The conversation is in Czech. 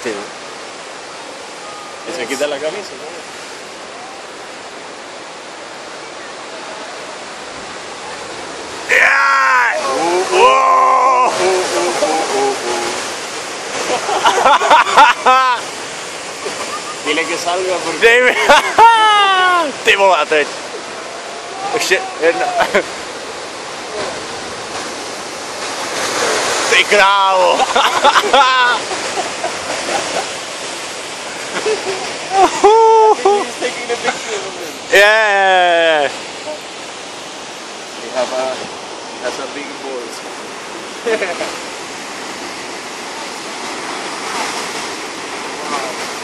tío. Y se quita la camisa, ¿no? Dile que salga porque... Ti vole, teď. Ještě jedna. Ty krávo. He's taking a picture of him. Yeah. He has a big voice. Wow.